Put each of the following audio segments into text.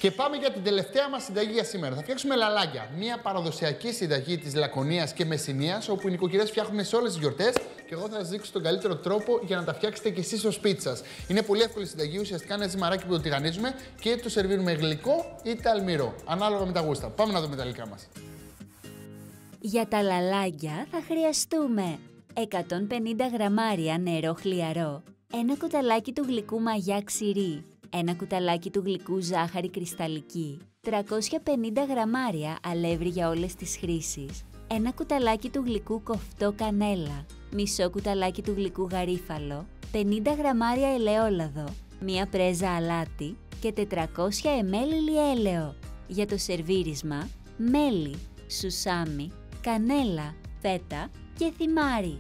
Και πάμε για την τελευταία μας συνταγή για σήμερα. Θα φτιάξουμε λαλάκια. Μια παραδοσιακή συνταγή της Λακωνίας και Μεσσηνίας, όπου οι νοικοκυρές φτιάχνουν σε όλες τις γιορτές. Και εγώ θα σας δείξω τον καλύτερο τρόπο για να τα φτιάξετε κι εσείς στο σπίτι σας. Είναι πολύ εύκολη συνταγή. Ουσιαστικά είναι ένα ζυμαράκι που το τηγανίζουμε και το σερβίρουμε γλυκό είτε αλμυρό. Ανάλογα με τα γούστα. Πάμε να δούμε τα υλικά μας. Για τα λαλάκια θα χρειαστούμε 150 γραμμάρια νερό χλιαρό, ένα κουταλάκι του γλυκού μαγιά ξηρή, ένα κουταλάκι του γλυκού ζάχαρη κρυσταλλική, 350 γραμμάρια αλεύρι για όλες τις χρήσεις, ένα κουταλάκι του γλυκού κοφτό κανέλα, μισό κουταλάκι του γλυκού γαρίφαλο, 50 γραμμάρια ελαιόλαδο, μία πρέζα αλάτι και 400 ml ηλιέλαιο. Για το σερβίρισμα, μέλι, σουσάμι, κανέλα, φέτα και θυμάρι.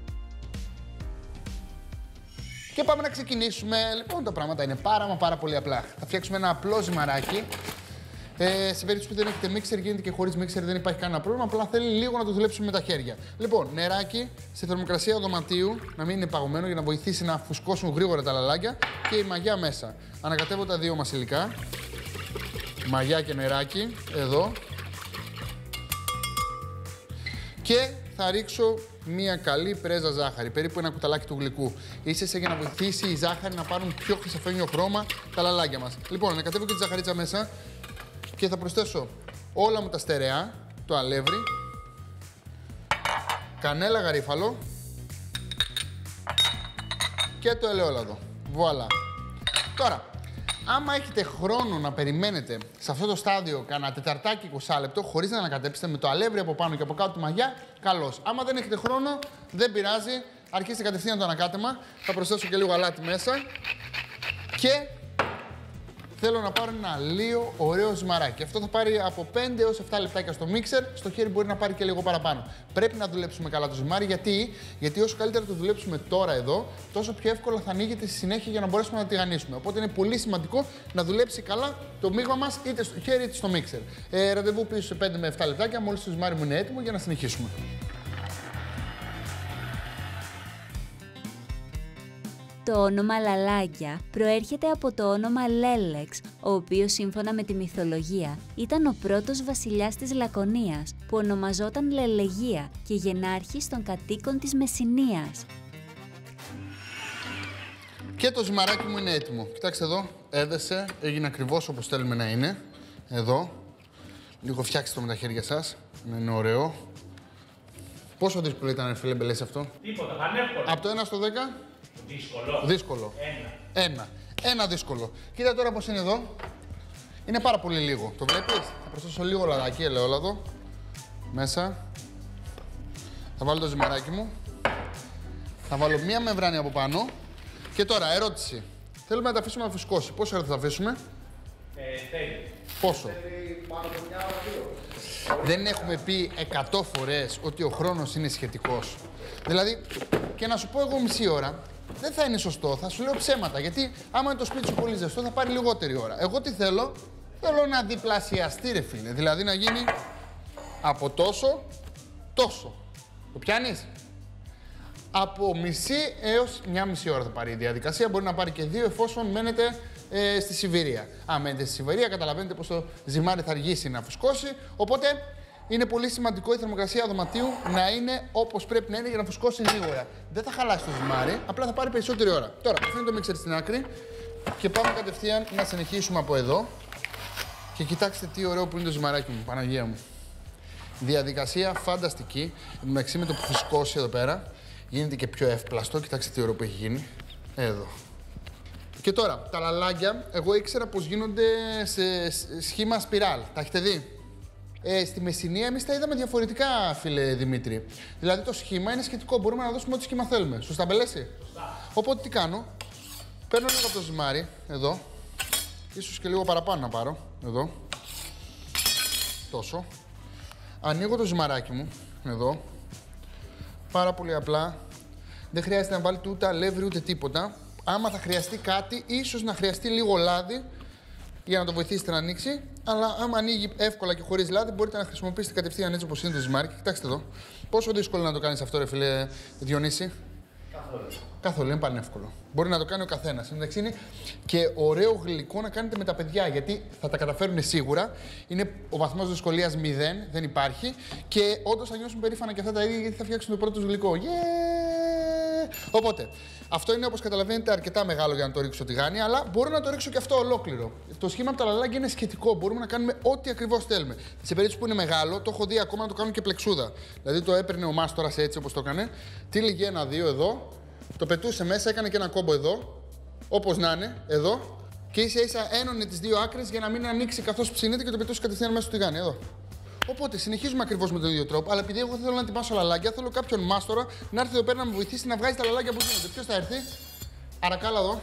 Και πάμε να ξεκινήσουμε. Λοιπόν, τα πράγματα είναι πάρα πολύ απλά. Θα φτιάξουμε ένα απλό ζυμαράκι. Σε περίπτωση που δεν έχετε μίξερ, γίνεται και χωρίς μίξερ, δεν υπάρχει κανένα πρόβλημα. Απλά θέλει λίγο να το δουλέψουμε με τα χέρια. Λοιπόν, νεράκι σε θερμοκρασία δωματίου, να μην είναι παγωμένο για να βοηθήσει να φουσκώσουν γρήγορα τα λαλάκια. Και η μαγιά μέσα. Ανακατεύω τα δύο μας υλικά. Μαγιά και νεράκι, εδώ. Και θα ρίξω μία καλή πρέζα ζάχαρη, περίπου ένα κουταλάκι του γλυκού. Ίσως για να βοηθήσει η ζάχαρη να πάρουν πιο χρυσαφένιο χρώμα τα λαλάκια μας. Λοιπόν, ανακατεύω και τη ζαχαρίτσα μέσα και θα προσθέσω όλα μου τα στερεά, το αλεύρι, κανέλα γαρίφαλο και το ελαιόλαδο. Βουαλά. Τώρα, άμα έχετε χρόνο να περιμένετε σε αυτό το στάδιο κάνα τεταρτάκι 20 λεπτό, χωρίς να ανακατέψετε με το αλεύρι από πάνω και από κάτω τη μαγιά, καλώς. Άμα δεν έχετε χρόνο, δεν πειράζει. Αρχίστε κατευθείαν το ανακάτεμα. Θα προσθέσω και λίγο αλάτι μέσα. Και θέλω να πάρω ένα λίγο ωραίο ζυμαράκι. Αυτό θα πάρει από 5 έως 7 λεπτάκια στο μίξερ. Στο χέρι μπορεί να πάρει και λίγο παραπάνω. Πρέπει να δουλέψουμε καλά το ζυμάρι. Γιατί όσο καλύτερα το δουλέψουμε τώρα εδώ, τόσο πιο εύκολα θα ανοίγεται στη συνέχεια για να μπορέσουμε να τηγανίσουμε. Οπότε είναι πολύ σημαντικό να δουλέψει καλά το μείγμα μας είτε στο χέρι είτε στο μίξερ. Ραντεβού πίσω σε 5 με 7 λεπτάκια, μόλις το ζυμάρι μου είναι έτοιμο για να συνεχίσουμε. Το όνομα λαλάκια προέρχεται από το όνομα Λέλεξ, ο οποίος σύμφωνα με τη μυθολογία ήταν ο πρώτος βασιλιάς της Λακωνίας, που ονομαζόταν Λελεγία και γενάρχης των κατοίκων της Μεσσηνίας. Και το ζυμαράκι μου είναι έτοιμο. Κοιτάξτε εδώ, έδεσε, έγινε ακριβώς όπως θέλουμε να είναι. Εδώ. Λίγο φτιάξτε το με τα χέρια σας, να είναι ωραίο. Πόσο δύσκολο ήταν, φίλε Μπελέση, αυτό? Τίποτα, πανεύκολο. Από το 1 στο 10? Δύσκολο. Δύσκολο. Ένα δύσκολο. Κοίτα τώρα πώς είναι εδώ. Είναι πάρα πολύ λίγο. Το βλέπεις? Θα προσθέσω λίγο λαδάκι, ελαιόλαδο. Μέσα. Θα βάλω το ζυμαράκι μου. Θα βάλω μία μεμβράνη από πάνω. Και τώρα, ερώτηση. Θέλουμε να τα αφήσουμε να φουσκώσει. Πόσο ώρα θα τα αφήσουμε? Θέλει. Πόσο? Δεν έχουμε πει 100 φορές ότι ο χρόνος είναι σχετικός. Δηλαδή, και να σου πω εγώ μισή ώρα, δεν θα είναι σωστό, θα σου λέω ψέματα. Γιατί άμα είναι το σπίτι σου πολύ ζεστό, θα πάρει λιγότερη ώρα. Εγώ τι θέλω? Θέλω να διπλασιαστεί, ρε φίλε. Δηλαδή να γίνει από τόσο, τόσο. Το πιάνεις? Από μισή έως μια μισή ώρα θα πάρει η διαδικασία. Μπορεί να πάρει και 2 εφόσον μένετε στη Σιβηρία. Αν μένετε στη Σιβηρία, καταλαβαίνετε πως το ζυμάρι θα αργήσει να φουσκώσει. Οπότε είναι πολύ σημαντικό η θερμοκρασία δωματίου να είναι όπως πρέπει να είναι για να φουσκώσει γρήγορα. Δεν θα χαλάσει το ζυμάρι, απλά θα πάρει περισσότερη ώρα. Τώρα, αφήνω το μίξερ στην άκρη και πάμε κατευθείαν να συνεχίσουμε από εδώ. Και κοιτάξτε τι ωραίο που είναι το ζυμαράκι μου, Παναγία μου. Διαδικασία φανταστική. Εντάξει, με το που φουσκώσει εδώ πέρα, γίνεται και πιο εύπλαστο. Κοιτάξτε τι ωραίο που έχει γίνει. Εδώ. Και τώρα, τα λαλάκια, εγώ ήξερα πως γίνονται σε σχήμα σπιράλ. Τα έχετε δει? Στη Μεσσηνία εμείς τα είδαμε διαφορετικά, φίλε Δημήτρη. Δηλαδή το σχήμα είναι σχετικό, μπορούμε να δώσουμε ό,τι σχήμα θέλουμε. Σωστά, Μπελέση? Σωστά. Οπότε τι κάνω? Παίρνω λίγο από το ζυμάρι, εδώ. Ίσως και λίγο παραπάνω να πάρω, εδώ. Τόσο. Ανοίγω το ζυμαράκι μου, εδώ. Πάρα πολύ απλά. Δεν χρειάζεται να βάλετε ούτε αλεύρι ούτε τίποτα. Άμα θα χρειαστεί κάτι, ίσως να χρειαστεί λίγο λάδι για να το βοηθήσετε να ανοίξει. Αλλά άμα ανοίγει εύκολα και χωρίς λάδι, μπορείτε να χρησιμοποιήσετε κατευθείαν έτσι όπως είναι το ζυμάρι. Κοιτάξτε εδώ. Πόσο δύσκολο να το κάνεις αυτό, ρε φίλε Διονύση? Καθόλου, είναι πανεύκολο. Μπορεί να το κάνει ο καθένας. Εντάξει, είναι και ωραίο γλυκό να κάνετε με τα παιδιά, γιατί θα τα καταφέρουν σίγουρα. Είναι ο βαθμός δυσκολίας 0, δεν υπάρχει. Και όντως θα νιώσουν περήφανα και αυτά τα ίδια, γιατί θα φτιάξουν το πρώτο τους γλυκό. Yeah! Οπότε, αυτό είναι όπως καταλαβαίνετε αρκετά μεγάλο για να το ρίξω τηγάνι, αλλά μπορώ να το ρίξω και αυτό ολόκληρο. Το σχήμα από τα λαλάκια είναι σχετικό. Μπορούμε να κάνουμε ό,τι ακριβώς θέλουμε. Σε περίπτωση που είναι μεγάλο, το έχω δει ακόμα να το κάνουν και πλεξούδα. Δηλαδή το έπαιρνε ο μάστορας έτσι όπως το έκανε, τύλιγε 1-2 εδώ, το πετούσε μέσα, έκανε και ένα κόμπο εδώ, όπως να είναι, εδώ, και ίσα ίσα ένωνε τις δύο άκρες για να μην ανοίξει καθώς ψήνεται και το πετούσε κατευθείαν μέσα στο τηγάνι, εδώ. Οπότε συνεχίζουμε ακριβώς με τον ίδιο τρόπο, αλλά επειδή εγώ θέλω να τυπάσω λαλάκια, θέλω κάποιον μάστορα να έρθει εδώ πέρα να με βοηθήσει να βγάζει τα λαλάκια που γίνονται. Ποιος θα έρθει? Αρακάλα εδώ.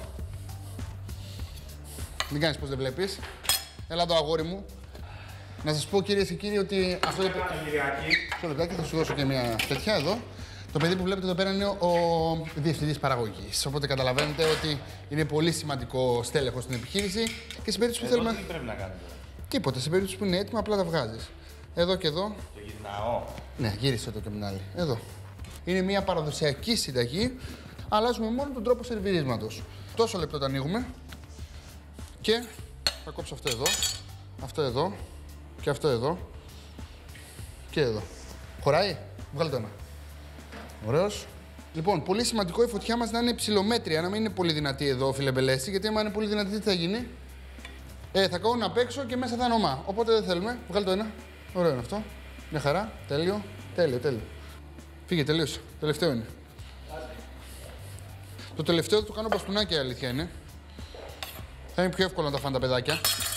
Μην κάνεις πως δεν βλέπεις. Έλα εδώ, αγόρι μου. Να σας πω, κυρίες και κύριοι, ότι αυτό. Στο λεπτάκι θα σου δώσω και μια τέτοια εδώ. Το παιδί που βλέπετε εδώ πέρα είναι ο διευθυντής παραγωγής. Οπότε καταλαβαίνετε ότι είναι πολύ σημαντικό στέλεχος στην επιχείρηση και σε περίπτωση που θέλουμε. Τι πρέπει να κάνετε? Τίποτα. Σε περίπτωση που είναι έτοιμα, απλά τα βγάζεις. Εδώ και εδώ. Το γυρνάω. Ναι, γύρισε το και με την άλλη. Εδώ. Είναι μια παραδοσιακή συνταγή. Αλλάζουμε μόνο τον τρόπο σερβιρίσματος. Τόσο λεπτό το ανοίγουμε. Και θα κόψω αυτό εδώ. Αυτό εδώ. Και αυτό εδώ. Και εδώ. Χωράει? Βγάλε το ένα. Ωραίος. Λοιπόν, πολύ σημαντικό η φωτιά μας να είναι ψηλομέτρια, να μην είναι πολύ δυνατή εδώ, φίλε Μπελέση, γιατί άμα είναι πολύ δυνατή, τι θα γίνει? Θα καούν απ' έξω και μέσα θα είναι ομά. Οπότε δεν θέλουμε. Βγάλε το ένα. Ωραίο είναι αυτό. Μια χαρά. Τέλειο. Τέλειο. Φύγε, τελείωσε. Τελευταίο είναι. Το τελευταίο θα το κάνω μπαστούνάκι, η αλήθεια είναι. Θα είναι πιο εύκολο να τα φάνε τα παιδάκια.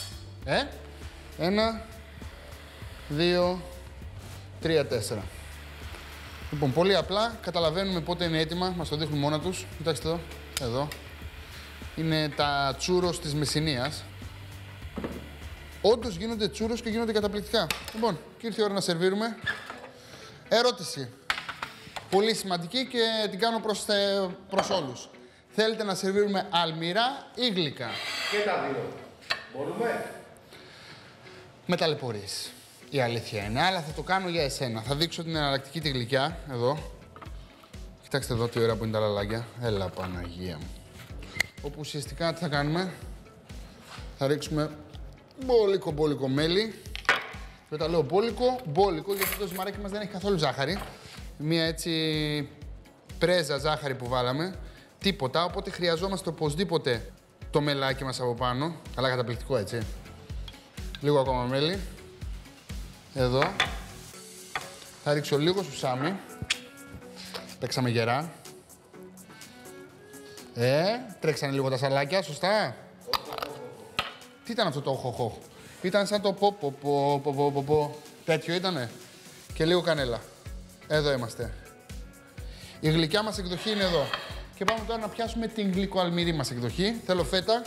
1, 2, 3, 4. Λοιπόν, πολύ απλά καταλαβαίνουμε πότε είναι έτοιμα, μας το δείχνουν μόνα τους. Κοιτάξτε εδώ. Εδώ. Είναι τα τσούρος της Μεσσηνίας. Όντως γίνονται τσούρος και γίνονται καταπληκτικά. Λοιπόν, και ήρθε η ώρα να σερβίρουμε. Ερώτηση. Πολύ σημαντική και την κάνω προς όλους. Θέλετε να σερβίρουμε αλμυρά ή γλυκά? Και τα δύο. Μπορούμε? Με ταλαιπωρείς. Η αλήθεια είναι, αλλά θα το κάνω για εσένα. Θα δείξω την εναλλακτική τη γλυκιά, εδώ. Κοιτάξτε εδώ τι ωραία που είναι τα λαλάκια. Έλα, Παναγία μου. Όπου ουσιαστικά τι θα κάνουμε? Θα ρίξουμε μπόλικο μέλι. Και όταν λέω μπόλικο, γιατί το ζυμαράκι μας δεν έχει καθόλου ζάχαρη. Μία έτσι πρέζα ζάχαρη που βάλαμε. Τίποτα, οπότε χρειαζόμαστε οπωσδήποτε το μελάκι μας από πάνω. Αλλά καταπληκτικό, έτσι. Λίγο ακόμα μέλι. Εδώ. Θα ρίξω λίγο σουσάμι. Παίξαμε γερά. Τρέξανε λίγο τα σαλάκια, σωστά. Τι ήταν αυτό το οχοχο? Ήταν σαν το πο. Τέτοιο ήτανε. Και λίγο κανέλα. Εδώ είμαστε. Η γλυκιά μας εκδοχή είναι εδώ. Και πάμε τώρα να πιάσουμε την γλυκοαλμυρή μας εκδοχή. Θέλω φέτα.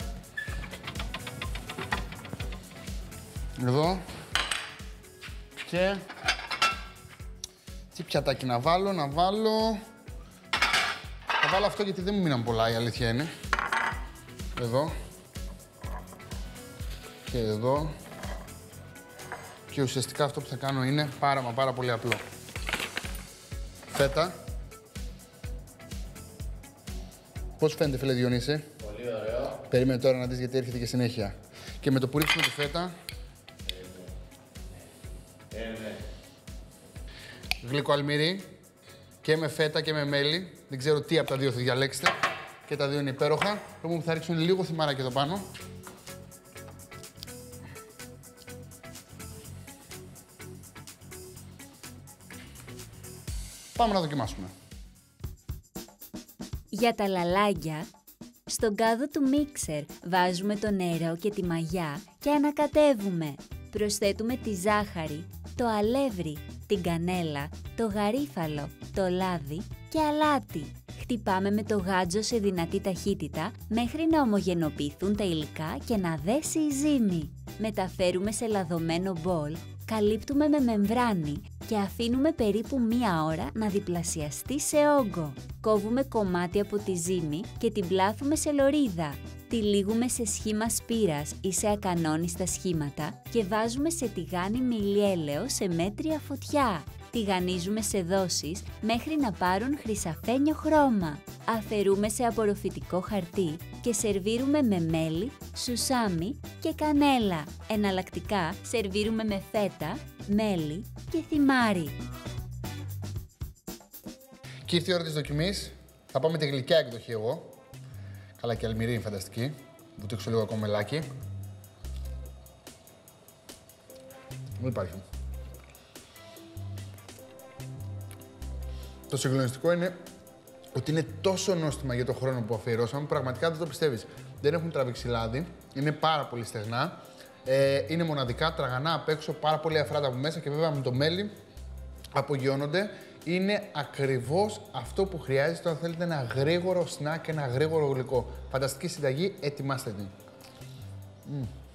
Εδώ. Και τι πιατάκι να βάλω, Θα βάλω αυτό γιατί δεν μου μείναν πολλά, η αλήθεια είναι. Εδώ. Και εδώ. Και ουσιαστικά αυτό που θα κάνω είναι πάρα πολύ απλό. Φέτα. Πώς φαίνεται, φίλε Διονύση? Πολύ ωραίο. Περίμενε τώρα να δεις γιατί έρχεται και συνέχεια. Και με το που ρίξουμε τη φέτα. Γλυκοαλμυρί και με φέτα και με μέλι. Δεν ξέρω τι από τα δύο θα διαλέξετε. Και τα δύο είναι υπέροχα. Λοιπόν, θα ρίξουν λίγο θυμάρακι εδώ πάνω. Πάμε να δοκιμάσουμε. Για τα λαλάκια, στον κάδο του μίξερ βάζουμε το νερό και τη μαγιά και ανακατεύουμε. Προσθέτουμε τη ζάχαρη, το αλεύρι, την κανέλα, το γαρίφαλο, το λάδι και αλάτι. Χτυπάμε με το γάντζο σε δυνατή ταχύτητα μέχρι να ομογενοποιηθούν τα υλικά και να δέσει η ζύμη. Μεταφέρουμε σε λαδωμένο μπολ, καλύπτουμε με μεμβράνη και αφήνουμε περίπου 1 ώρα να διπλασιαστεί σε όγκο. Κόβουμε κομμάτι από τη ζύμη και την πλάθουμε σε λωρίδα. Τυλίγουμε σε σχήμα σπήρας ή σε ακανόνιστα σχήματα και βάζουμε σε τηγάνι με ηλιέλαιο σε μέτρια φωτιά. Τηγανίζουμε σε δόσεις μέχρι να πάρουν χρυσαφένιο χρώμα. Αφαιρούμε σε απορροφητικό χαρτί και σερβίρουμε με μέλι, σουσάμι και κανέλα. Εναλλακτικά σερβίρουμε με φέτα, μέλι και θυμάρι. Και ήρθε η ώρα της δοκιμής. Θα πάω με τη γλυκιά εκδοχή εγώ. Καλά, και αλμυρή είναι φανταστική. Βουτήξω λίγο ακόμα μελάκι. Δεν υπάρχει. Το συγκλονιστικό είναι ότι είναι τόσο νόστιμα για τον χρόνο που αφιερώσαμε, πραγματικά δεν το πιστεύεις. Δεν έχουν τραβήξει λάδι, είναι πάρα πολύ στεγνά, είναι μοναδικά, τραγανά απ' έξω, πάρα πολύ αφράτα από μέσα και βέβαια με το μέλι απογειώνονται. Είναι ακριβώς αυτό που χρειάζεται αν θέλετε ένα γρήγορο σνακ, ένα γρήγορο γλυκό. Φανταστική συνταγή, ετοιμάστε την.